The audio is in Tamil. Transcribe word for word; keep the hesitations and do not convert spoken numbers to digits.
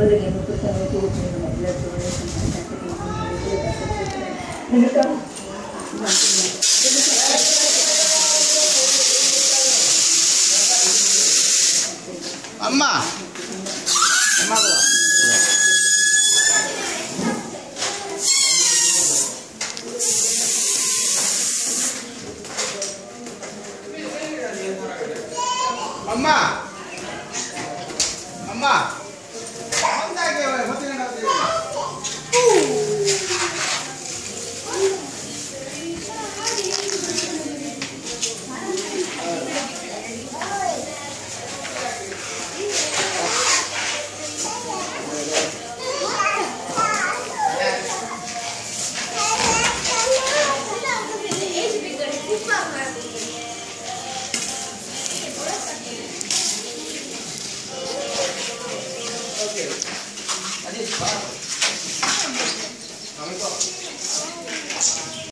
அம்மா அம்மா அம்மா அம்மா வந்தாங்க பத்து Okay. Adik, Pak. Kami kok.